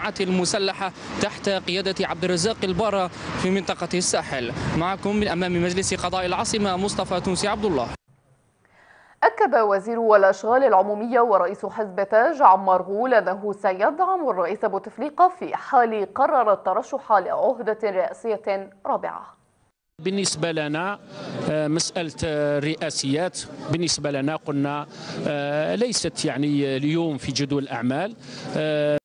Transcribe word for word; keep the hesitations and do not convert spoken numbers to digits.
الجماعات المسلحة تحت قيادة عبد الرزاق البارة في منطقة الساحل. معكم من أمام مجلس قضاء العاصمة مصطفى تونسي عبد الله. أكد وزير الأشغال العمومية ورئيس حزب تاج عمار غول أنه سيدعم الرئيس بوتفليقة في حال قرر الترشح لعهدة رئاسية رابعة. بالنسبة لنا مسألة الرئاسيات بالنسبة لنا قلنا ليست يعني اليوم في جدول الأعمال.